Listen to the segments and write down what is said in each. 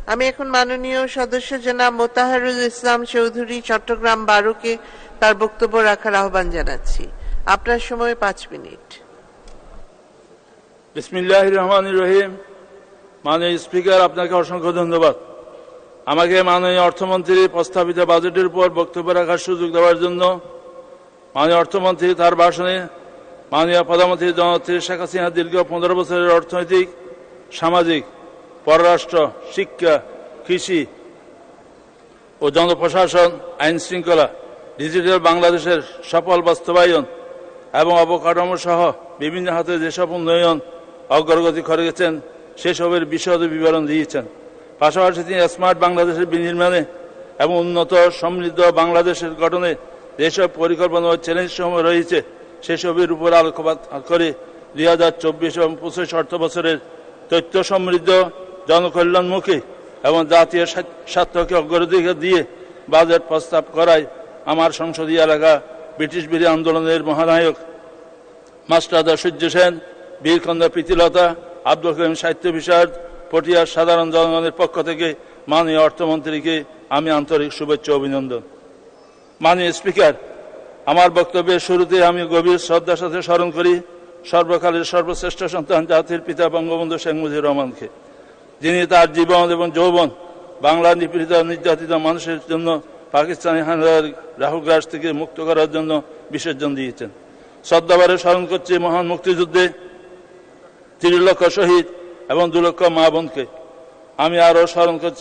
আমি এখন মাননীয় সদস্য জনাব মোতাহারুল ইসলাম চৌধুরী চট্টগ্রাম 12কে তার বক্তব্য রাখার আহ্বান জানাচ্ছি। আপনার সময় 5 মিনিট। বিসমিল্লাহির রহমানির রহিম। মাননীয় স্পিকার, আপনাকে অসংখ্য ধন্যবাদ আমাকে মাননীয় অর্থমন্ত্রী প্রস্তাবিত বাজেটের উপর বক্তব্য রাখার সুযোগ দেওয়ার জন্য। মাননীয় অর্থমন্ত্রী তার ভাষণে মাননীয় প্রধানমন্ত্রী জননেত্রী শেখ হাসিনা দীর্ঘ 15 বছরের অর্থনৈতিক, সামাজিক, পররাষ্ট্র, শিক্ষা, কৃষি ও জনপ্রশাসন, আইন শৃঙ্খলা, ডিজিটাল বাংলাদেশের সফল বাস্তবায়ন এবং অবকাঠামো সহ বিভিন্ন খাতে যেসব উন্নয়ন অগ্রগতি করে গেছেন সেসবের বিশদ বিবরণ দিয়েছেন। পাশাপাশি তিনি স্মার্ট বাংলাদেশের বিনির্মাণে এবং উন্নত সমৃদ্ধ বাংলাদেশের গঠনে যেসব পরিকল্পনা ও চ্যালেঞ্জ সমূহ রয়েছে সেসবের উপর আলোকপাত করে 2024 এবং 25 অর্থ বছরের তথ্য সমৃদ্ধ, জনকল্যাণমুখী এবং জাতীয় স্বার্থকে অগ্রাধিকার দিয়ে বাজেট প্রস্তাব করায় আমার সংসদীয় এলাকা ব্রিটিশ বিরোধী আন্দোলনের মহানায়ক মাস্টারদা সূর্য সেন, বীরকন্যা প্রীতিলতা, আব্দুল করিম সাহিত্য বিষারদ, পটিয়ার সাধারণ জনগণের পক্ষ থেকে মাননীয় অর্থমন্ত্রীকে আমি আন্তরিক শুভেচ্ছা অভিনন্দন। মাননীয় স্পিকার, আমার বক্তব্যের শুরুতে আমি গভীর শ্রদ্ধার সাথে স্মরণ করি সর্বকালের সর্বশ্রেষ্ঠ সন্তান জাতির পিতা বঙ্গবন্ধু শেখ মুজিবুর রহমানকে, যিনি তার জীবন এবং যৌবন বাংলার নিপীড়িত নির্যাতিত মানুষের জন্য পাকিস্তানি হানাদার রাহুগ্রাস থেকে মুক্ত করার জন্য বিসর্জন দিয়েছেন। শ্রদ্ধাভরে স্মরণ করছি মহান মুক্তিযুদ্ধে 3 লক্ষ শহীদ এবং 2 লক্ষ মা বোনকে। আমি আরও স্মরণ করছি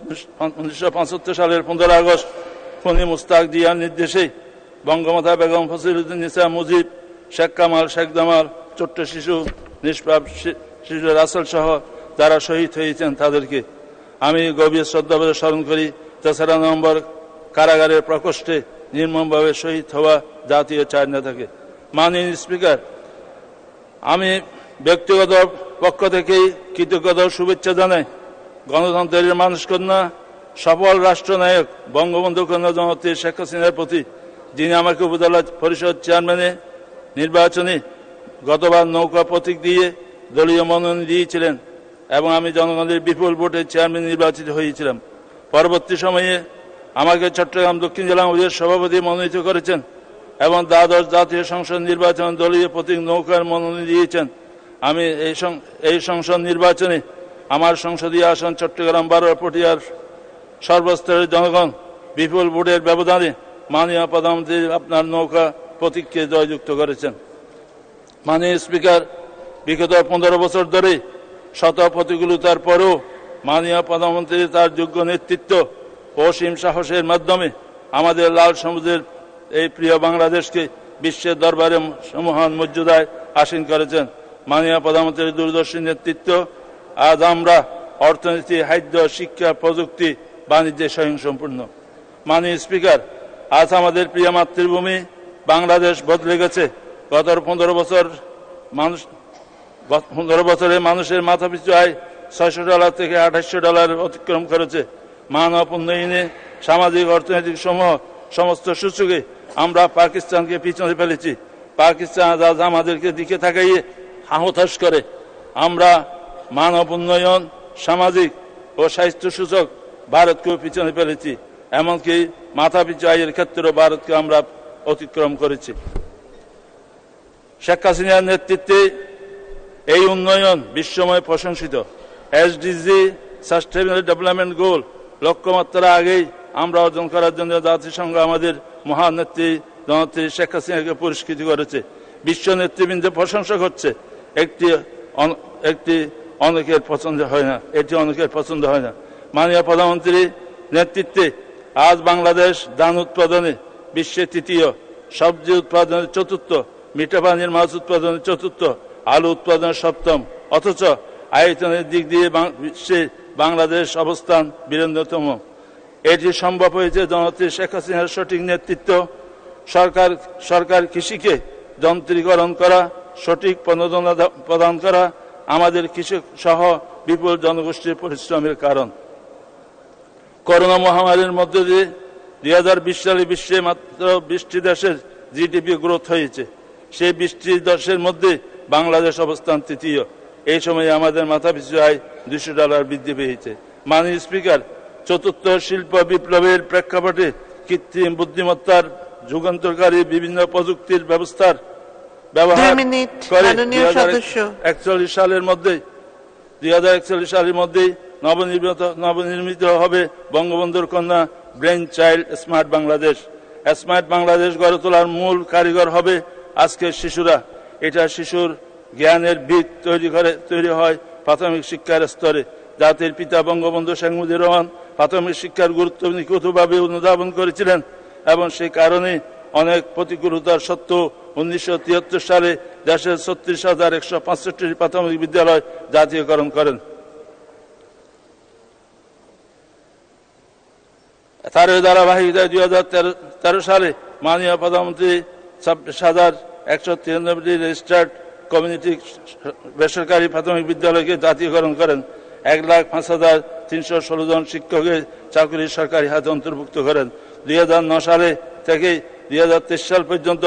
1975 সালের 15 আগস্ট ফণী মুস্তাক জিয়ার নির্দেশে বঙ্গমাতা বেগম ফজিলাতুন্নেসা মুজিব, শেখ কামাল, শেখ জামাল, ছোট্ট শিশু, নিষ্পাপ শিশু রাসেল সহ যারা শহীদ হয়েছেন তাদেরকে আমি গভীর শ্রদ্ধাভরে স্মরণ করি। 3 নভেম্বর কারাগারের প্রকোষ্ঠে নির্মমভাবে শহীদ হওয়া জাতীয় 4 নেতাকে। মাননীয় স্পিকার, আমি ব্যক্তিগত পক্ষ থেকেই কৃতজ্ঞতা ও শুভেচ্ছা জানাই গণতন্ত্রের মানুষকন্যা, সফল রাষ্ট্রনায়ক বঙ্গবন্ধু কন্যা জননেত্রী শেখ হাসিনার প্রতি, যিনি আমাকে উপজেলা পরিষদ চেয়ারম্যানে নির্বাচনে গতবার নৌকা প্রতীক দিয়ে দলীয় মনোনয়ন দিয়েছিলেন এবং আমি জনগণের বিপুল ভোটে চেয়ারম্যান নির্বাচিত হয়েছিলাম। পরবর্তী সময়ে আমাকে চট্টগ্রাম দক্ষিণ জেলা আওয়ামী সভাপতি মনোনীত করেছেন এবং দ্বাদশ জাতীয় সংসদ নির্বাচন দলীয় প্রতীক নৌকার মনোনয়ন দিয়েছেন। আমি এই সংসদ নির্বাচনে আমার সংসদীয় আসন চট্টগ্রাম 12 পটিয়ার সর্বস্তরের জনগণ বিপুল ভোটের ব্যবধানে মাননীয় প্রধানমন্ত্রী আপনার নৌকা প্রতীককে জয়যুক্ত করেছেন। মাননীয় স্পিকার, বিগত 15 বছর ধরে শত প্রতিকূলতার পরেও মাননীয় প্রধানমন্ত্রী তার যোগ্য নেতৃত্ব ও অসীম সাহসের মাধ্যমে আমাদের লাল সবুজের এই প্রিয় বাংলাদেশকে বিশ্বের দরবারে মহান মর্যাদায় আসীন করেছেন। মাননীয় প্রধানমন্ত্রীর দূরদর্শী নেতৃত্ব আজ আমরা অর্থনীতি, খাদ্য, শিক্ষা, প্রযুক্তি, বাণিজ্যে স্বয়ংসম্পূর্ণ। মাননীয় স্পিকার, আজ আমাদের প্রিয় মাতৃভূমি বাংলাদেশ বদলে গেছে। গত 15 বছরে মানুষের মাথাপিছু আয় $600 থেকে $2800 অতিক্রম করেছে। মানব উন্নয়নে, সামাজিক, অর্থনৈতিক সমস্ত সূচকে আমরা পাকিস্তানকে পিছনে ফেলেছি। পাকিস্তান আজ আমাদেরকে দিকে তাকাইয়ে হতাশ করে। আমরা মানব উন্নয়ন, সামাজিক ও স্বাস্থ্য সূচক ভারতকেও পিছনে ফেলেছি, এমনকি মাথাপিছু আয়ের ক্ষেত্রেও ভারতকে আমরা অতিক্রম করেছি। শেখ হাসিনার নেতৃত্বে এই উন্নয়ন বিশ্বময় প্রশংসিত। SDG সাস্টেইনেবল ডেভেলপমেন্ট গোল লক্ষ্যমাত্রা আগেই আমরা অর্জন করার জন্য জাতিসংঘ আমাদের মহান নেত্রী জননেত্রী শেখ হাসিনাকে পুরস্কৃত করেছে। বিশ্ব নেতৃবৃন্দ প্রশংসা করছে। এটি অনেকের পছন্দ হয় না। মাননীয় প্রধানমন্ত্রী নেতৃত্বে আজ বাংলাদেশ ধান উৎপাদনে বিশ্বের 3য়, সবজি উৎপাদনে 4র্থ, মিঠা পানির মাছ উৎপাদনে 4র্থ, আলু উৎপাদনে 7ম, অথচ আয়তনের দিক দিয়ে বিশ্বে বাংলাদেশ অবস্থান 92তম। এটি সম্ভব হয়েছে জননেত্রী শেখ হাসিনার সঠিক নেতৃত্ব। সরকার কৃষিকে যন্ত্রীকরণ করা, সঠিক প্রণোদনা প্রদান করা আমাদের কৃষক সহ বিপুল জনগোষ্ঠীর পরিশ্রমের কারণ। করোনা মহামারীর মধ্যে দিয়ে 2020 সালে বিশ্বে মাত্র 20টি দেশের GDP গ্রোথ হয়েছে। সেই 20টি দেশের মধ্যে বাংলাদেশ অবস্থান 3য়। এই সময়ে আমাদের মাথাপিছু আয় $200 বৃদ্ধি পেয়েছে। মাননীয় স্পিকার, চতুর্থ শিল্প বিপ্লবের প্রেক্ষাপটে কৃত্রিম বুদ্ধিমত্তার যুগান্তরকারী বিভিন্ন প্রযুক্তির ব্যবস্থার ব্যবহার করে 2041 সালের মধ্যেই নবনির্মিত হবে বঙ্গবন্ধুর কন্যা brain child smart Bangladesh. Smart Bangladesh গড়ে তোলার মূল কারিগর হবে আজকের শিশুরা। এটা শিশুর জ্ঞানের ভিত তৈরি হয় প্রাথমিক শিক্ষার স্তরে। জাতির পিতা বঙ্গবন্ধু শেখ মুজিবুর রহমান প্রাথমিক শিক্ষার গুরুত্ব নিখুঁতভাবে অনুধাবন করেছিলেন এবং সেই কারণে অনেক প্রতিকূলতার সত্ত্বেও 1973 সালে দেশের 36,165 প্রাথমিক বিদ্যালয় জাতীয়করণ করেন। তার ধারাবাহিকতায় 2013 সালে মাননীয় প্রধানমন্ত্রী 26,193টি রেজিস্টার্ড কমিউনিটি বেসরকারি প্রাথমিক বিদ্যালয়কে জাতীয়করণ করেন। 1,05,316 জন শিক্ষকের চাকরি সরকারি হাতে অন্তর্ভুক্ত করেন। 2009 সালে থেকে 2023 সাল পর্যন্ত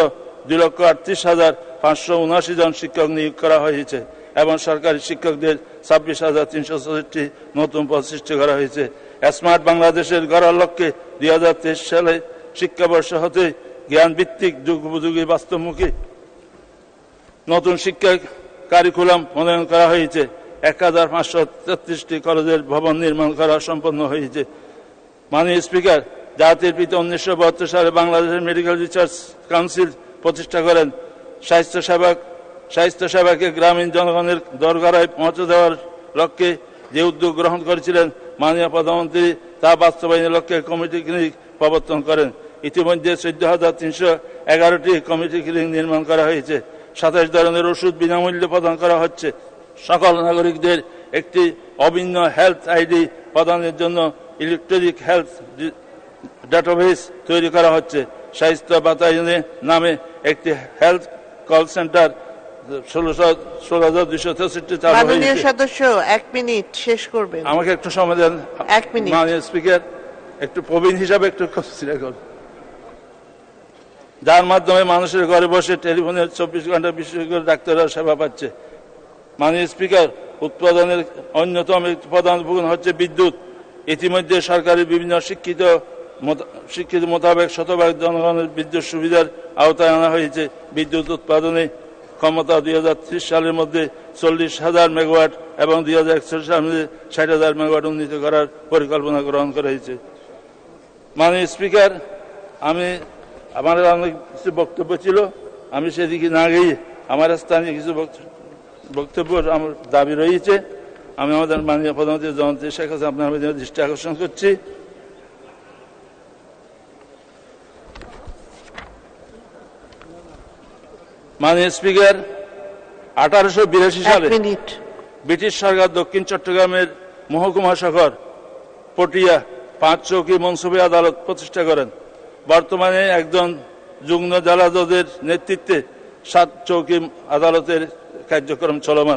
2,38,579 জন শিক্ষক নিয়োগ করা হয়েছে এবং সরকারি শিক্ষকদের 26,364 নতুন পদ সৃষ্টি করা হয়েছে। স্মার্ট বাংলাদেশের গড়ার লক্ষ্যে 2023 সালে শিক্ষাবর্ষ হতে জ্ঞান ভিত্তিক যুগোপযোগী বাস্তবমুখী নতুন শিক্ষা কারিকুলাম প্রণয়ন করা হয়েছে। 1,533টি কলেজের ভবন নির্মাণ করা সম্পন্ন হয়েছে। মাননীয় স্পিকার, জাতির পিতা 1972 সালে বাংলাদেশের মেডিকেল রিসার্চ কাউন্সিল প্রতিষ্ঠা করেন। স্বাস্থ্য সেবাকে গ্রামীণ জনগণের দরগারায় পৌঁছে দেওয়ার লক্ষ্যে যে উদ্যোগ গ্রহণ করেছিলেন মাননীয় প্রধানমন্ত্রী তা বাস্তবায়নের লক্ষ্যে কমিটি ক্লিনিক প্রবর্তন করেন। ইতিমধ্যে 14,311টি কমিটি ক্লিনিক নির্মাণ করা হয়েছে। 27 ধরনের ওষুধ বিনামূল্যে প্রদান করা হচ্ছে। সকল নাগরিকদের একটি অভিন্ন হেলথ আইডি প্রদানের জন্য ইলেকট্রনিক হেলথ ডাটাবেস তৈরি করা হচ্ছে। স্বাস্থ্য বাতায়নের নামে একটি হেলথ কল সেন্টার 16,263 চালু হয়েছে। মাননীয় সদস্য 1 মিনিট শেষ করবেন। আমাকে একটু সময় দেন। 1 মিনিট। মাননীয় স্পিকার, একটু প্রবীণ হিসাবে একটু কনসিডার করুন, যার মাধ্যমে মানুষের ঘরে বসে টেলিফোনের 24 ঘন্টা বিশেষজ্ঞ ডাক্তাররা সেবা পাচ্ছে। মাননীয় স্পিকার, উৎপাদনের অন্যতম একটি প্রধান উপকরণ হচ্ছে বিদ্যুৎ। ইতিমধ্যে সরকারের বিভিন্ন শিক্ষিত মোতাবেক শতভাগ জনগণের বিদ্যুৎ সুবিধার আওতায় আনা হয়েছে। বিদ্যুৎ উৎপাদনে ক্ষমতা 2030 সালের মধ্যে 40,000 মেগাওয়াট এবং 2061 সালের মধ্যে 60,000 মেগাওয়াট উন্নীত করার পরিকল্পনা গ্রহণ করা হয়েছে। মাননীয় স্পিকার, আমার অনেক কিছু বক্তব্য ছিল, আমি সেদিকে না গিয়ে আমার স্থানীয় কিছু বক্তব্য আমার দাবি রয়েছে। আমি আমাদের মাননীয় প্রধানমন্ত্রী জননেত্রী শেখ হাসিনা আপনার দৃষ্টি আকর্ষণ করছি। মাননীয় স্পিকার, 1882 সালে ব্রিটিশ সরকার দক্ষিণ চট্টগ্রামের মহকুমা শহর পটিয়া 5 চৌকি মনসুবী আদালত প্রতিষ্ঠা করেন। বর্তমানে একজন যুগ্ম জেলা জজের নেতৃত্বে 7 চৌকি আদালতের কার্যক্রম চলমান।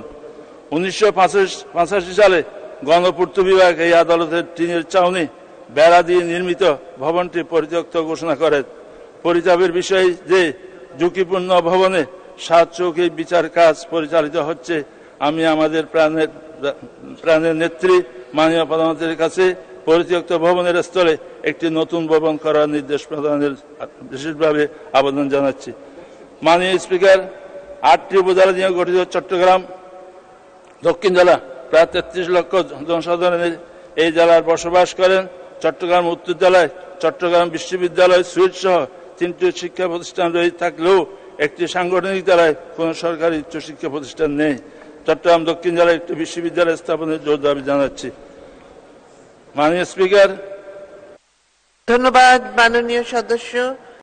1985 সালে গণপূর্ত বিভাগ এই আদালতের টিনের চাউনি বেড়া দিয়ে নির্মিত ভবনটি পরিত্যক্ত ঘোষণা করেন। পরিতাপের বিষয় যে ঝুঁকিপূর্ণ ভবনে 7 চৌকি বিচার কাজ পরিচালিত হচ্ছে। আমি আমাদের প্রাণের নেত্রী মাননীয় প্রধানমন্ত্রীর কাছে পরিত্যক্ত ভবনের স্থলে একটি নতুন ভবন করার নির্দেশ প্রদানের বিশেষভাবে আবেদন জানাচ্ছি। মাননীয় স্পিকার, 8টি উপজেলা নিয়ে গঠিত চট্টগ্রাম দক্ষিণ জেলা প্রায় 33 লক্ষ জনসাধারণের এই জেলার বসবাস করেন। চট্টগ্রাম উত্তর জেলায় চট্টগ্রাম বিশ্ববিদ্যালয় সুইট সহ 3টি শিক্ষা প্রতিষ্ঠান রয়েছে থাকলেও একটি সাংগঠনিক জেলায় কোন সরকারি উচ্চশিক্ষা প্রতিষ্ঠান নেই। চট্টগ্রাম দক্ষিণ জেলায় একটি বিশ্ববিদ্যালয় স্থাপনের জোর দাবি জানাচ্ছি। মাননীয় স্পিকার, ধন্যবাদ। মাননীয় সদস্য